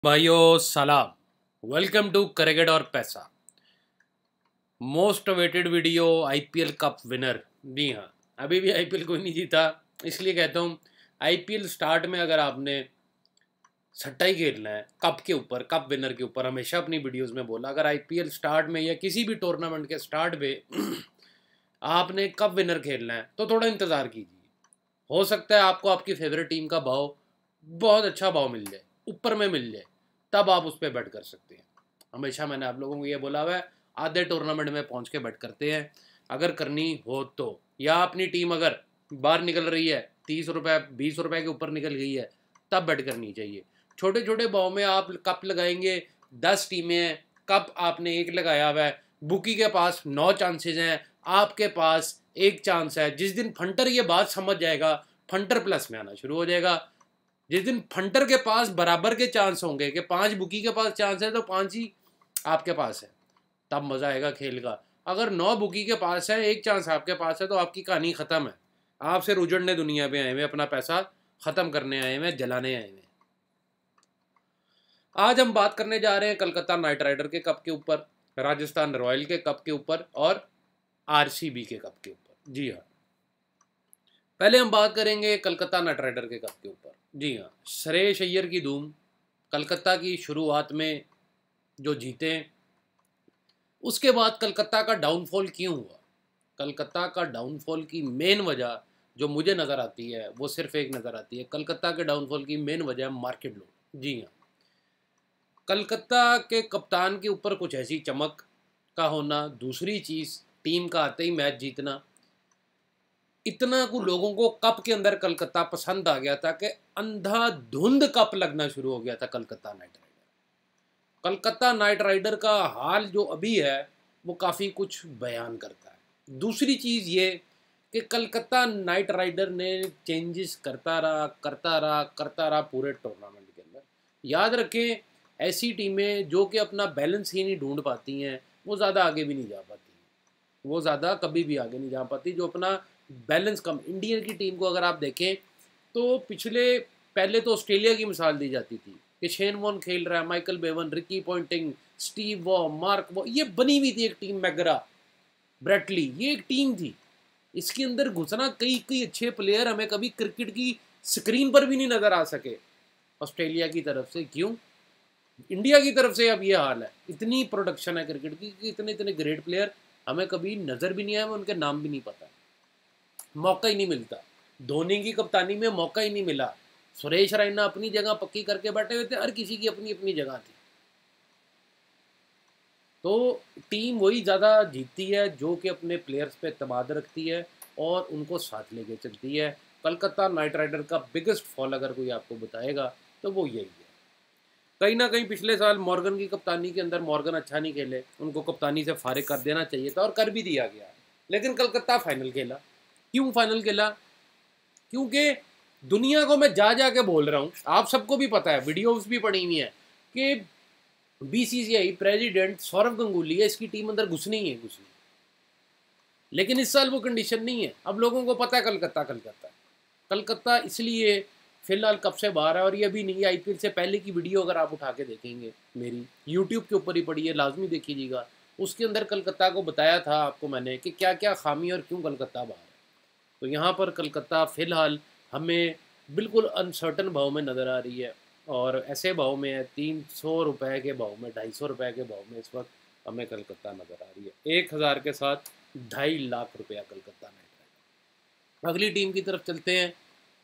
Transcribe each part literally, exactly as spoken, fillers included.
भाइयों सलाम, welcome to cricket और पैसा। Most awaited video IPL cup winner. जी हाँ, अभी भी आईपीएल कोई नहीं जीता, इसलिए कहता हूँ आईपीएल स्टार्ट में अगर आपने सट्टा ही खेलना है कप के ऊपर, कप विनर के ऊपर, हमेशा अपनी वीडियोस में बोला, अगर आईपीएल स्टार्ट में या किसी भी टूर्नामेंट के स्टार्ट पे आपने कप विनर खेलना है तो थोड़ा इंतज़ार कीजिए। हो सकता है आपको आपकी फेवरेट टीम का भाव बहुत अच्छा भाव मिल जाए, ऊपर में मिल जाए, तब आप उस पर बैट कर सकते हैं। हमेशा मैंने आप लोगों को ये बोला हुआ है, आधे टूर्नामेंट में पहुंच के बैट करते हैं अगर करनी हो तो, या अपनी टीम अगर बाहर निकल रही है, तीस रुपये बीस रुपये के ऊपर निकल गई है, तब बैट करनी चाहिए। छोटे छोटे भाव में आप कप लगाएंगे, दस टीमें हैं, कप आपने एक लगाया हुआ है, बुकी के पास नौ चांसेस हैं, आपके पास एक चांस है। जिस दिन फंटर ये बात समझ जाएगा, फंटर प्लस में आना शुरू हो जाएगा। जिस दिन फंटर के पास बराबर के चांस होंगे कि पांच बुकी के पास चांस है तो पांच ही आपके पास है, तब मजा आएगा खेल का। अगर नौ बुकी के पास है, एक चांस आपके पास है, तो आपकी कहानी खत्म है। आप सिर्फ उजड़ने दुनिया पे आए हुए, अपना पैसा खत्म करने आए हुए, जलाने आए हुए। आज हम बात करने जा रहे हैं कलकत्ता नाइट राइडर के कप के ऊपर, राजस्थान रॉयल के कप के ऊपर और आरसीबी के कप के ऊपर। जी हाँ, पहले हम बात करेंगे कलकत्ता नाइट राइडर के कप के ऊपर। जी हाँ, श्रेयस अय्यर की धूम, कलकत्ता की शुरुआत में जो जीते, उसके बाद कलकत्ता का डाउनफॉल क्यों हुआ? कलकत्ता का डाउनफॉल की मेन वजह जो मुझे नज़र आती है वो सिर्फ एक नज़र आती है, कलकत्ता के डाउनफॉल की मेन वजह मार्केट लोड। जी हाँ, कलकत्ता के कप्तान के ऊपर कुछ ऐसी चमक का होना, दूसरी चीज़ टीम का आते ही मैच जीतना, इतना को लोगों को कप के अंदर कलकत्ता पसंद आ गया था कि अंधाधुंध कप लगना शुरू हो गया था Calcutta knight rider. Calcutta knight rider का हाल जो अभी है वो काफ़ी कुछ बयान करता है। दूसरी चीज़ ये कि कलकत्ता नाइट राइडर ने चेंजेस करता रहा करता रहा करता रहा पूरे टूर्नामेंट के अंदर। याद रखें, ऐसी टीमें जो कि अपना बैलेंस ही नहीं ढूंढ पाती हैं वो ज़्यादा आगे भी नहीं जा पाती, वो ज़्यादा कभी भी आगे नहीं जा पाती। जो अपना बैलेंस कम, इंडिया की टीम को अगर आप देखें तो पिछले पहले तो ऑस्ट्रेलिया की मिसाल दी जाती थी कि शेन वॉन खेल रहा है, Michael Bevan, Ricky Ponting, Steve Waugh, Mark Waugh, ये बनी हुई थी एक टीम। मैगरा, ब्रेटली, ये एक टीम थी। इसके अंदर घुसना कई कई अच्छे प्लेयर हमें कभी क्रिकेट की स्क्रीन पर भी नहीं नजर आ सके ऑस्ट्रेलिया की तरफ से। क्यों? इंडिया की तरफ से अब ये हाल है। इतनी प्रोडक्शन है क्रिकेट की कि इतने इतने ग्रेट प्लेयर हमें कभी नजर भी नहीं आया, उनके नाम भी नहीं पता, मौका ही नहीं मिलता। धोनी की कप्तानी में मौका ही नहीं मिला। सुरेश रैना अपनी जगह पक्की करके बैठे हुए थे, हर किसी की अपनी अपनी जगह थी। तो टीम वही ज़्यादा जीतती है जो कि अपने प्लेयर्स पे एतमाद रखती है और उनको साथ लेके चलती है। कलकत्ता नाइट राइडर का बिगेस्ट फॉल अगर कोई आपको बताएगा तो वो यही है। कहीं ना कहीं पिछले साल मॉर्गन की कप्तानी के अंदर मॉर्गन अच्छा नहीं खेले, उनको कप्तानी से फारिग कर देना चाहिए था और कर भी दिया गया, लेकिन कलकत्ता फाइनल खेला। क्यों फाइनल खेला? क्योंकि दुनिया को मैं जा जा के बोल रहा हूँ, आप सबको भी पता है, वीडियोस भी पड़ी हुई हैं कि बीसीसीआई प्रेसिडेंट सौरव गंगुली है, इसकी टीम अंदर घुसनी ही है, घुसनी। लेकिन इस साल वो कंडीशन नहीं है। अब लोगों को पता है कलकत्ता कलकत्ता कलकत्ता इसलिए फिलहाल कब से बाहर है। और ये भी नहीं, आईपीएल से पहले की वीडियो अगर आप उठा के देखेंगे, मेरी यूट्यूब के ऊपर ही पड़ी है, लाजमी देखिएगा। उसके अंदर कलकत्ता को बताया था आपको मैंने कि क्या क्या खामी और क्यों कलकत्ता बाहर है। तो यहाँ पर कलकत्ता फ़िलहाल हमें बिल्कुल अनसर्टन भाव में नज़र आ रही है, और ऐसे भाव में है, तीन सौ रुपये के भाव में, ढाई सौ रुपये के भाव में इस वक्त हमें कलकत्ता नज़र आ रही है। एक हज़ार के साथ ढाई लाख रुपया कलकत्ता नाइट राइडर। अगली टीम की तरफ चलते हैं,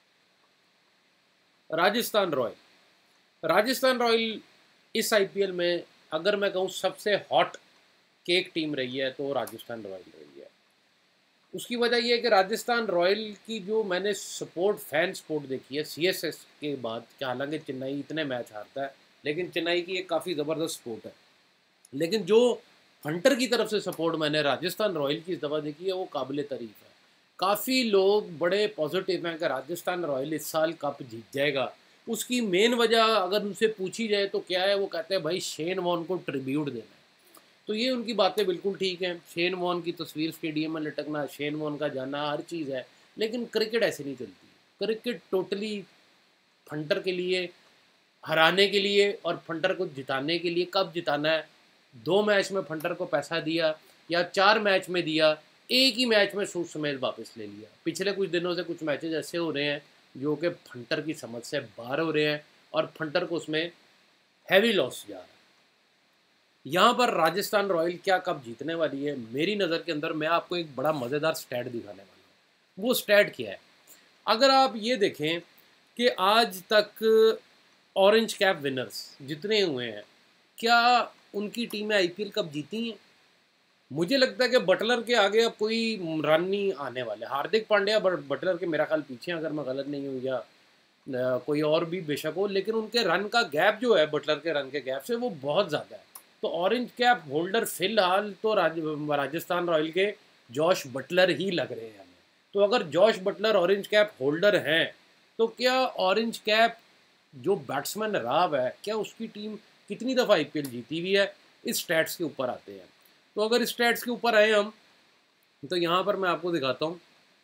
राजस्थान रॉयल। राजस्थान रॉयल इस आईपीएल में अगर मैं कहूँ सबसे हॉट केक टीम रही है तो राजस्थान रॉयल रही है। उसकी वजह यह है कि राजस्थान रॉयल की जो मैंने सपोर्ट, फैन सपोर्ट देखी है सीएसएस के बाद, कि हालांकि चेन्नई इतने मैच हारता है लेकिन चेन्नई की एक काफ़ी ज़बरदस्त सपोर्ट है, लेकिन जो हंटर की तरफ से सपोर्ट मैंने राजस्थान रॉयल की इस दफ़ा देखी है वो काबिल तारीफ़ है। काफ़ी लोग बड़े पॉजिटिव हैं कि राजस्थान रॉयल इस साल कप जीत जाएगा। उसकी मेन वजह अगर उनसे पूछी जाए तो क्या है, वो कहते हैं भाई शेन वॉन को ट्रिब्यूट देना है। तो ये उनकी बातें बिल्कुल ठीक हैं। शेन वॉन की तस्वीर स्टेडियम में लटकना, शेन वॉन का जाना, हर चीज़ है, लेकिन क्रिकेट ऐसे नहीं चलती। क्रिकेट टोटली फंटर के लिए हराने के लिए और फंटर को जिताने के लिए। कब जिताना है, दो मैच में फंटर को पैसा दिया या चार मैच में दिया, एक ही मैच में सूट समेत वापस ले लिया। पिछले कुछ दिनों से कुछ मैचेस ऐसे हो रहे हैं जो कि फंटर की समझ से बाहर हो रहे हैं और फंटर को उसमें हैवी लॉस जा रहा है। यहाँ पर राजस्थान रॉयल क्या कब जीतने वाली है, मेरी नज़र के अंदर मैं आपको एक बड़ा मज़ेदार स्टैट दिखाने वाला हूँ। वो स्टैट क्या है, अगर आप ये देखें कि आज तक ऑरेंज कैप विनर्स जितने हुए हैं, क्या उनकी टीमें आईपीएल कब जीती हैं? मुझे लगता है कि बटलर के आगे अब कोई रन नहीं आने वाले। हार्दिक पांड्या बटलर के मेरा ख्याल पीछे, अगर मैं गलत नहीं हूँ, या कोई और भी बेशक हो, लेकिन उनके रन का गैप जो है बटलर के रन के गैप से वो बहुत ज़्यादा है। तो ऑरेंज कैप होल्डर फिलहाल तो राज, राजस्थान रॉयल के जॉश बटलर ही लग रहे हैं हमें। तो अगर Jos Buttler orange cap holder हैं, तो क्या ऑरेंज कैप जो बैट्समैन राव है, क्या उसकी टीम कितनी दफ़ा आईपीएल जीती हुई है, इस स्टैट्स के ऊपर आते हैं। तो अगर इस स्टैट्स के ऊपर आए हम, तो यहाँ पर मैं आपको दिखाता हूँ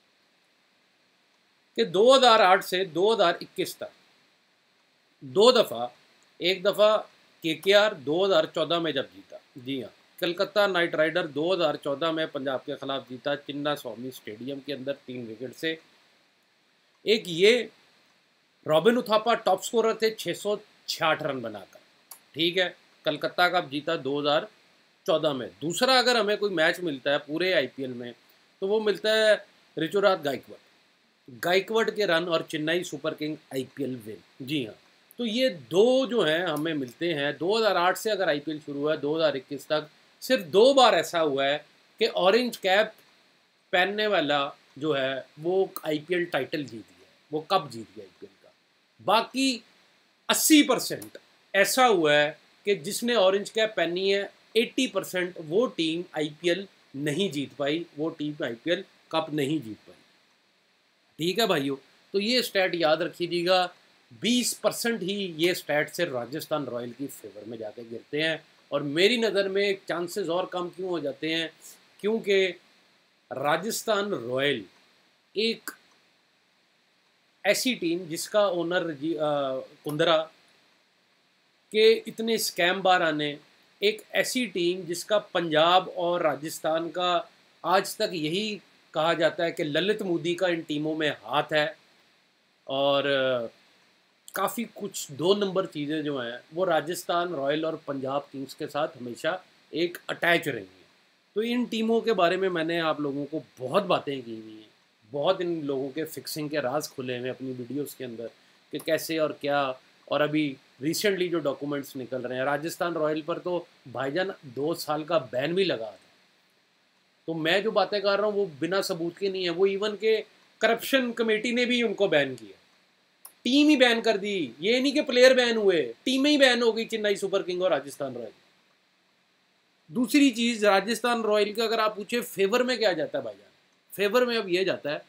कि दो हज़ार आठ से दो हज़ार इक्कीस तक दो दफ़ा, एक दफ़ा केकेआर दो हज़ार चौदह में जब जीता, जी हाँ, कलकत्ता नाइट राइडर दो हज़ार चौदह में पंजाब के खिलाफ जीता चिन्ना स्वामी स्टेडियम के अंदर तीन विकेट से। एक ये रॉबिन उथापा टॉप स्कोरर थे छः सौ छियाठ रन बनाकर, ठीक है, कलकत्ता कप जीता दो हज़ार चौदह में। दूसरा अगर हमें कोई मैच मिलता है पूरे आईपीएल में, तो वो मिलता है ऋतुराज गायकवाड़ गायकवाड़ के रन और Chennai super king IPL win. जी हाँ, तो ये दो जो हैं हमें मिलते हैं। दो हज़ार आठ से अगर आईपीएल शुरू हुआ है दो हज़ार इक्कीस तक सिर्फ दो बार ऐसा हुआ है कि ऑरेंज कैप पहनने वाला जो है वो आईपीएल टाइटल जीत गया, वो कप जीत गया आईपीएल का। बाकी अस्सी परसेंट ऐसा हुआ है कि जिसने ऑरेंज कैप पहनी है, अस्सी परसेंट वो टीम आईपीएल नहीं जीत पाई, वो टीम आईपीएल कप नहीं जीत पाई। ठीक है भाइयों, तो ये स्टैट याद रखिएगा, बीस परसेंट ही ये स्टैट से राजस्थान रॉयल की फेवर में जाके गिरते हैं। और मेरी नज़र में चांसेस और कम क्यों हो जाते हैं, क्योंकि राजस्थान रॉयल एक ऐसी टीम जिसका ओनर कुंद्रा के इतने स्कैम बार आने, एक ऐसी टीम जिसका पंजाब और राजस्थान का आज तक यही कहा जाता है कि ललित मोदी का इन टीमों में हाथ है, और काफ़ी कुछ दो नंबर चीज़ें जो हैं वो राजस्थान रॉयल और पंजाब किंग्स के साथ हमेशा एक अटैच रही हैं। तो इन टीमों के बारे में मैंने आप लोगों को बहुत बातें की हुई हैं, बहुत इन लोगों के फिक्सिंग के राज खुले हैं अपनी वीडियोस के अंदर कि कैसे और क्या। और अभी रिसेंटली जो डॉक्यूमेंट्स निकल रहे हैं राजस्थान रॉयल पर, तो भाईजान दो साल का बैन भी लगा था। तो मैं जो बातें कर रहा हूँ वो बिना सबूत के नहीं है, वो इवन के करप्शन कमेटी ने भी उनको बैन किया, टीम ही बैन कर दी। ये नहीं कि प्लेयर बैन हुए, टीमें ही बैन हो गई, चेन्नई सुपर किंग और राजस्थान रॉयल। दूसरी चीज़, राजस्थान रॉयल का अगर आप पूछे फेवर में क्या जाता है भाईजान, फेवर में अब ये जाता है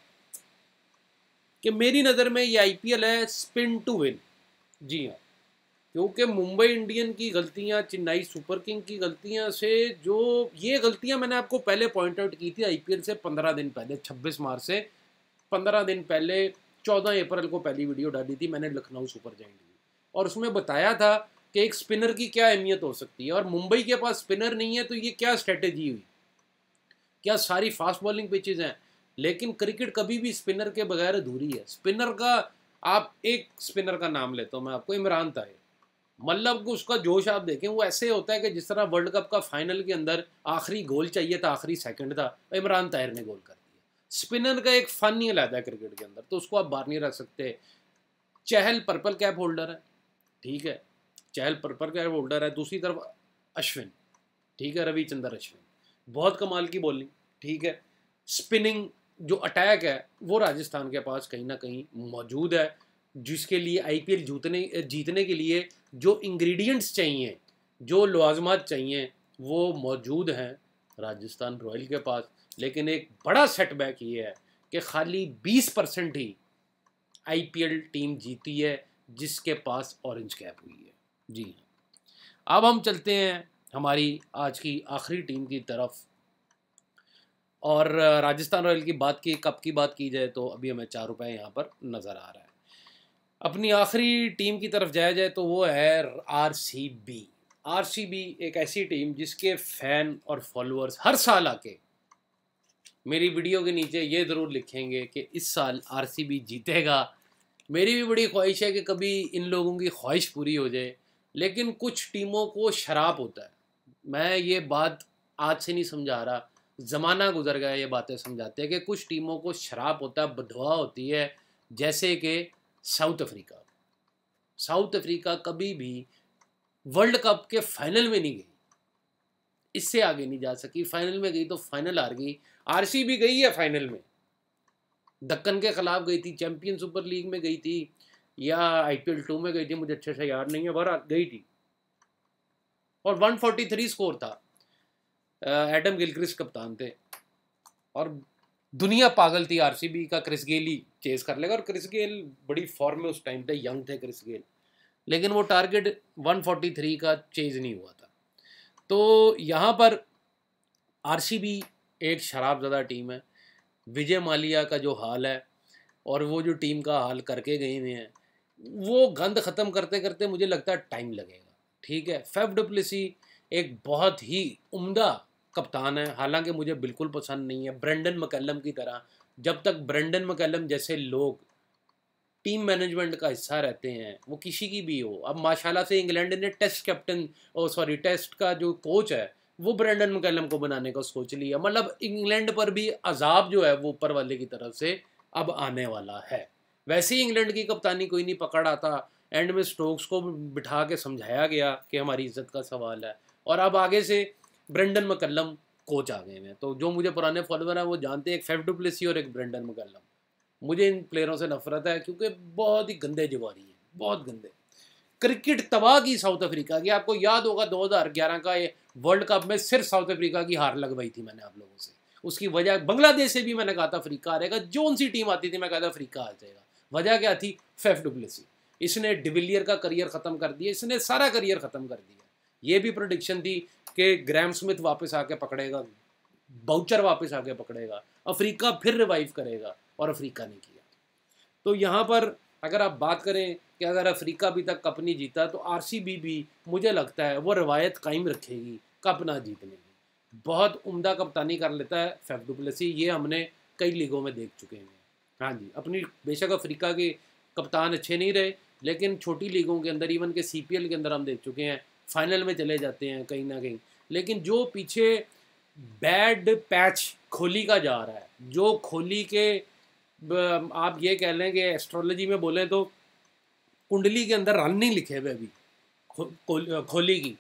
कि मेरी नज़र में ये आईपीएल है स्पिन टू विन। जी हाँ, क्योंकि मुंबई इंडियन की गलतियां, चेन्नई सुपर किंग की गलतियां से, जो ये गलतियां मैंने आपको पहले पॉइंट आउट की थी आईपीएल से पंद्रह दिन पहले, छब्बीस मार्च से पंद्रह दिन पहले, चौदह अप्रैल को पहली वीडियो डाली थी मैंने लखनऊ सुपर जायंट की, और उसमें बताया था कि एक स्पिनर की क्या अहमियत हो सकती है। और मुंबई के पास स्पिनर नहीं है, तो ये क्या स्ट्रेटेजी हुई, क्या सारी फास्ट बॉलिंग पिचेज हैं, लेकिन क्रिकेट कभी भी स्पिनर के बगैर अधूरी है। स्पिनर का, आप एक स्पिनर का नाम लेता हूँ मैं आपको, इमरान ताहिर, मतलब उसका जोश आप देखें, वो ऐसे होता है कि जिस तरह वर्ल्ड कप का फाइनल के अंदर आखिरी गोल चाहिए था, आखिरी सेकंड था, इमरान ताहिर ने गोल कर दिया। स्पिनर का एक फन ही अलग है क्रिकेट के अंदर, तो उसको आप बाहर नहीं रख सकते। चहल पर्पल कैप होल्डर है, ठीक है, चहल पर्पल कैप होल्डर है। दूसरी तरफ अश्विन, ठीक है, रविचंद्र अश्विन, बहुत कमाल की बॉलिंग, ठीक है। स्पिनिंग जो अटैक है वो राजस्थान के पास कहीं ना कहीं मौजूद है, जिसके लिए आईपीएल जीतने जीतने के लिए जो इंग्रेडिएंट्स चाहिए, जो लवाजमात चाहिए, वो मौजूद हैं राजस्थान रॉयल के पास। लेकिन एक बड़ा सेटबैक ये है कि खाली बीस परसेंट ही आईपीएल टीम जीती है जिसके पास ऑरेंज कैप हुई है। जी, अब हम चलते हैं हमारी आज की आखिरी टीम की तरफ। और राजस्थान रॉयल की बात की, कप की बात की जाए तो अभी हमें चार रुपये यहाँ पर नज़र आ रहा है। अपनी आखिरी टीम की तरफ जाया जाए तो वो है आरसीबी। आरसीबी एक ऐसी टीम जिसके फैन और फॉलोअर्स हर साल आके मेरी वीडियो के नीचे ये ज़रूर लिखेंगे कि इस साल आरसीबी जीतेगा। मेरी भी बड़ी ख्वाहिश है कि कभी इन लोगों की ख्वाहिश पूरी हो जाए, लेकिन कुछ टीमों को शराब होता है। मैं ये बात आज से नहीं समझा रहा, ज़माना गुजर गया ये बातें समझाते हैं कि कुछ टीमों को शराब होता है, बददुआ होती है। जैसे कि साउथ अफ्रीका साउथ अफ्रीका कभी भी वर्ल्ड कप के फाइनल में नहीं गई, इससे आगे नहीं जा सकी। फाइनल में गई तो फाइनल हार गई। आरसीबी गई है फाइनल में, दक्कन के खिलाफ गई थी, चैंपियन सुपर लीग में गई थी या आईपीएल टू में गई थी, मुझे अच्छे से याद नहीं है, बहरहाल गई थी और एक सौ तैंतालीस स्कोर था। एडम गिलक्रिस्ट कप्तान थे और दुनिया पागल थी आरसीबी का क्रिस गेल ही चेज कर लेगा, और क्रिस गेल बड़ी फॉर्म में उस टाइम पे, यंग थे क्रिस गेल, लेकिन वो टारगेट एक सौ तैंतालीस का चेज नहीं हुआ था। तो यहाँ पर आरसीबी एक शराबज़दा टीम है। विजय मालिया का जो हाल है और वो जो टीम का हाल करके गए हुए हैं, वो गंद ख़त्म करते करते मुझे लगता है टाइम लगेगा। ठीक है, फैफ डु प्लेसी एक बहुत ही उम्दा कप्तान है, हालांकि मुझे बिल्कुल पसंद नहीं है। ब्रेंडन मैकलम की तरह, जब तक ब्रेंडन मैकलम जैसे लोग टीम मैनेजमेंट का हिस्सा रहते हैं, वो किसी की भी हो, अब माशाल्लाह से इंग्लैंड ने test captain oh sorry test का जो कोच है वो ब्रेंडन मैकलम को बनाने का सोच लिया। मतलब इंग्लैंड पर भी अजाब जो है वो ऊपर वाले की तरफ से अब आने वाला है। वैसे ही इंग्लैंड की कप्तानी कोई नहीं पकड़ आता, एंड में स्टोक्स को बिठा के समझाया गया कि हमारी इज्जत का सवाल है, और अब आगे से ब्रेंडन मैकलम कोच आ गए हैं। तो जो मुझे पुराने फॉलोअर हैं वो जानते हैं, एक फैफ डु प्लेसी और एक ब्रेंडन मैकलम। मुझे इन प्लेयरों से नफरत है क्योंकि बहुत ही गंदे जुगारी हैं, बहुत गंदे। क्रिकेट तबाह की साउथ अफ्रीका की, आपको याद होगा दो हज़ार ग्यारह का ये वर्ल्ड कप में सिर्फ साउथ अफ्रीका की हार लगवाई थी मैंने आप लोगों से। उसकी वजह बांग्लादेश से भी मैंने कहा था अफ्रीका हारेगा, जो सी टीम आती थी मैं कहता अफ्रीका आ जाएगा। वजह क्या थी? Faf du Plessis. इसने डिविलियर का करियर ख़त्म कर दिया, इसने सारा करियर ख़त्म कर दिया। ये भी प्रोडिक्शन थी कि ग्रैम स्मिथ वापस आके पकड़ेगा, बाउचर वापस आके पकड़ेगा, अफ्रीका फिर रिवाइव करेगा, और अफ्रीका ने किया। तो यहाँ पर अगर आप बात करें कि अगर अफ्रीका अभी तक कप नहीं जीता तो आरसीबी भी मुझे लगता है वो रवायत कायम रखेगी कप ना जीतने की। बहुत उम्दा कप्तानी कर लेता है फैफ डु प्लेसी, ये हमने कई लीगों में देख चुके हैं। हाँ जी, अपनी बेशक अफ्रीका के कप्तान अच्छे नहीं रहे, लेकिन छोटी लीगों के अंदर, इवन के सीपीएल के अंदर हम देख चुके हैं, फाइनल में चले जाते हैं कहीं ना कहीं। लेकिन जो पीछे बैड पैच कोहली का जा रहा है, जो कोहली के आप ये कह लें कि एस्ट्रोलॉजी में बोलें तो कुंडली के अंदर रन नहीं लिखे हुए अभी कोहली की,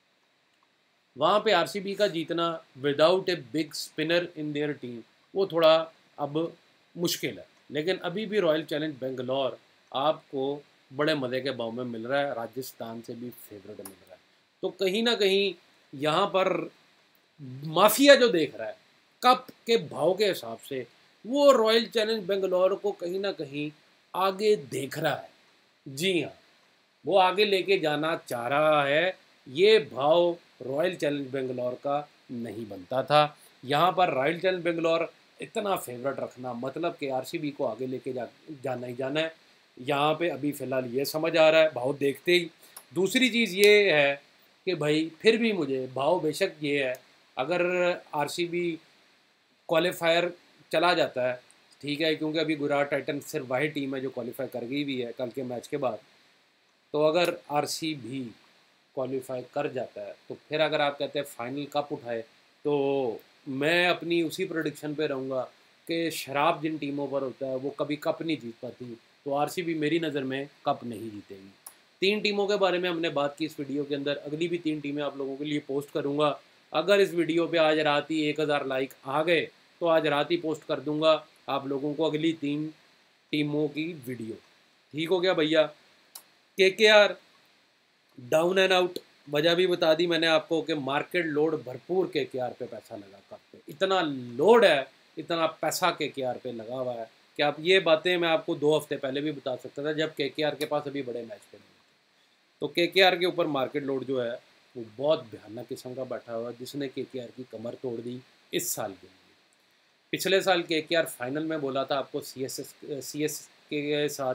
वहाँ पे आरसीबी का जीतना without a big spinner in their team वो थोड़ा अब मुश्किल है। लेकिन अभी भी रॉयल चैलेंज बेंगलोर आपको बड़े मज़े के भाव में मिल रहा है, राजस्थान से भी फेवरेट मिल रहा है। तो कहीं ना कहीं यहाँ पर माफिया जो देख रहा है कप के भाव के हिसाब से, वो रॉयल चैलेंज बेंगलोर को कहीं ना कहीं आगे देख रहा है। जी हाँ, वो आगे लेके जाना चाह रहा है। ये भाव रॉयल चैलेंज बेंगलोर का नहीं बनता था। यहाँ पर रॉयल चैलेंज बेंगलोर इतना फेवरेट रखना मतलब कि आरसीबी को आगे लेके जा जाना ही जाना है। यहाँ पे अभी फ़िलहाल ये समझ आ रहा है भाव देखते ही। दूसरी चीज़ ये है कि भाई फिर भी मुझे भाव बेशक ये है, अगर आरसीबी क्वालिफायर चला जाता है ठीक है, क्योंकि अभी गुजरात टाइटंस सिर्फ वही टीम है जो क्वालिफाई कर गई भी है कल के मैच के बाद। तो अगर आरसीबी क्वालिफाई कर जाता है तो फिर अगर आप कहते हैं फाइनल कप उठाए, तो मैं अपनी उसी प्रेडिक्शन पे रहूँगा कि शराब जिन टीमों पर होता है वो कभी कप नहीं जीत पाती, तो आरसीबी मेरी नज़र में कप नहीं जीतेगी। तीन टीमों के बारे में हमने बात की इस वीडियो के अंदर, अगली भी तीन टीमें आप लोगों के लिए पोस्ट करूँगा। अगर इस वीडियो पे आज रात ही एक हज़ार लाइक आ गए तो आज रात ही पोस्ट कर दूँगा आप लोगों को अगली तीन टीमों की वीडियो। ठीक हो गया भैया। केकेआर डाउन एंड आउट, वजह भी बता दी मैंने आपको कि मार्केट लोड भरपूर केकेआर पे पैसा लगा, कप पे इतना लोड है, इतना पैसा केकेआर पे लगा हुआ है कि आप ये बातें मैं आपको दो हफ्ते पहले भी बता सकता था जब केकेआर के पास अभी बड़े मैच पे नहीं थे। तो केकेआर के ऊपर मार्केट लोड जो है वो बहुत भयानक किस्म का बैठा हुआ है, जिसने केकेआर की कमर तोड़ दी इस साल के लिए। पिछले साल केकेआर फाइनल में बोला था आपको C S S C S के साथ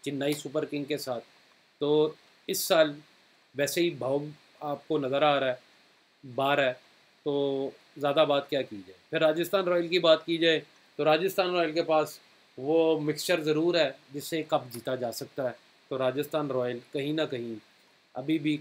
चेन्नई सुपर किंग के साथ। तो इस साल वैसे ही भाव आपको नज़र आ रहा है, बार है, तो ज़्यादा बात क्या की जाए। फिर राजस्थान रॉयल की बात की जाए तो राजस्थान रॉयल के पास वो मिक्सचर ज़रूर है जिससे कप जीता जा सकता है। तो राजस्थान रॉयल कहीं ना कहीं अभी भी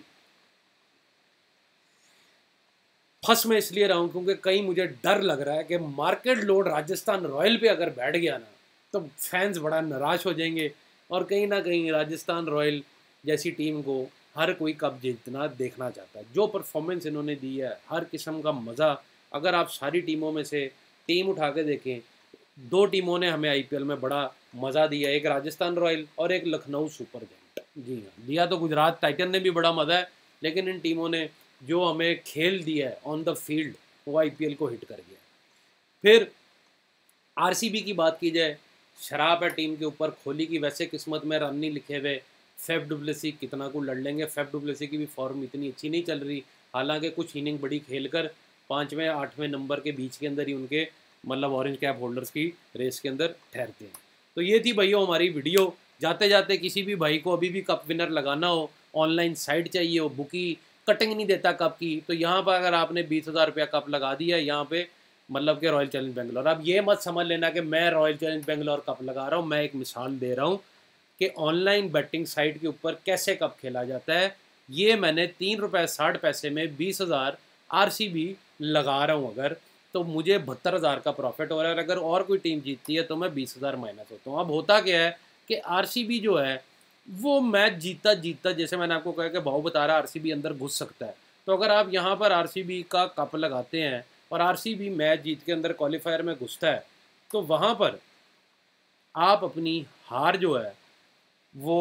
फंस में इसलिए रहा हूँ क्योंकि कहीं मुझे डर लग रहा है कि मार्केट लोड राजस्थान रॉयल पे अगर बैठ गया ना तो फैंस बड़ा निराश हो जाएंगे और कहीं ना कहीं राजस्थान रॉयल जैसी टीम को हर कोई कप जीतना देखना चाहता है। जो परफॉर्मेंस इन्होंने दी है, हर किस्म का मज़ा, अगर आप सारी टीमों में से टीम उठा के देखें, दो टीमों ने हमें आईपीएल में बड़ा मज़ा दिया, एक राजस्थान रॉयल और एक लखनऊ सुपर जायंट। जी हाँ, दिया तो गुजरात टाइटन ने भी बड़ा मज़ा है, लेकिन इन टीमों ने जो हमें खेल दिया है ऑन द फील्ड वो आईपीएल को हिट कर गया। फिर आरसीबी की बात की जाए, शराब है टीम के ऊपर, कोहली की वैसे किस्मत में रन नहीं लिखे हुए, फेफ डुप्लेसी कितना को लड़ लेंगे। फेफ डुप्लेसी की भी फॉर्म इतनी अच्छी नहीं चल रही, हालांकि कुछ इनिंग बड़ी खेलकर पाँचवें आठवें नंबर के बीच के अंदर ही उनके मतलब ऑरेंज कैप होल्डर्स की रेस के अंदर ठहरते हैं। तो ये थी भैया हमारी वीडियो। जाते जाते किसी भी भाई को अभी भी कप विनर लगाना हो, ऑनलाइन साइट चाहिए हो, बुकी कटिंग नहीं देता कप की, तो यहाँ पर अगर आपने बीस हज़ार रुपया कप लगा दिया यहाँ पे मतलब कि रॉयल चैलेंज बेंगलोर, अब ये मत समझ लेना कि मैं रॉयल चैलेंज बेंगलोर कप लगा रहा हूँ, मैं एक मिसाल दे रहा हूँ कि ऑनलाइन बैटिंग साइट के ऊपर कैसे कप खेला जाता है। ये मैंने तीन रुपये साठ पैसे में बीस हज़ार आर सी बी लगा रहा हूँ अगर, तो मुझे बहत्तर हज़ार का प्रॉफिट हो रहा है। अगर और कोई टीम जीतती है तो मैं बीस हज़ार माइनस होता हूँ। अब होता क्या है कि आर सी बी जो है वो मैच जीतता जीतता, जैसे मैंने आपको कहा कि भाव बता रहा आरसीबी अंदर घुस सकता है, तो अगर आप यहाँ पर आरसीबी का कप लगाते हैं और आरसीबी मैच जीत के अंदर क्वालिफायर में घुसता है, तो वहाँ पर आप अपनी हार जो है वो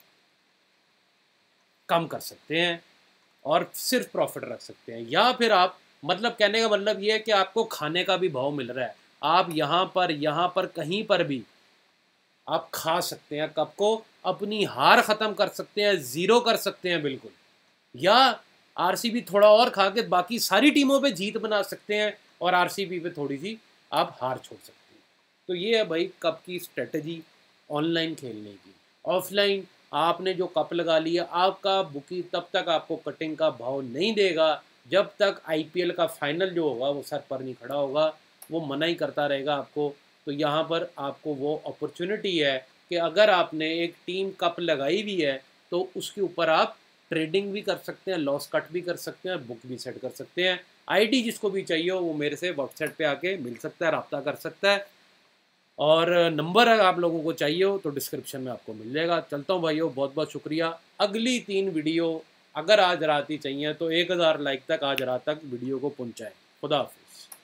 कम कर सकते हैं और सिर्फ प्रॉफिट रख सकते हैं। या फिर आप मतलब कहने का मतलब ये है कि आपको खाने का भी भाव मिल रहा है, आप यहाँ पर यहाँ पर कहीं पर भी आप खा सकते हैं कप को, अपनी हार ख़त्म कर सकते हैं, ज़ीरो कर सकते हैं बिल्कुल, या आरसीबी थोड़ा और खा के बाकी सारी टीमों पे जीत बना सकते हैं और आरसीबी पे थोड़ी सी आप हार छोड़ सकते हैं। तो ये है भाई कप की स्ट्रेटजी ऑनलाइन खेलने की। ऑफलाइन आपने जो कप लगा लिया, आपका बुकी तब तक आपको कटिंग का भाव नहीं देगा जब तक आईपीएल का फाइनल जो होगा वो सर पर नहीं खड़ा होगा, वो मना ही करता रहेगा आपको। तो यहाँ पर आपको वो अपॉर्चुनिटी है कि अगर आपने एक टीम कप लगाई भी है तो उसके ऊपर आप ट्रेडिंग भी कर सकते हैं, लॉस कट भी कर सकते हैं, बुक भी सेट कर सकते हैं। आईडी जिसको भी चाहिए हो वो मेरे से व्हाट्सएप पे आके मिल सकता है, रब्ता कर सकता है, और नंबर अगर आप लोगों को चाहिए हो तो डिस्क्रिप्शन में आपको मिल जाएगा। चलता हूँ भाइयों, बहुत बहुत शुक्रिया। अगली तीन वीडियो अगर आज रात ही चाहिए तो एक हज़ार लाइक तक आज रात तक वीडियो को पहुँचाएँ। खुदा हाफिज़।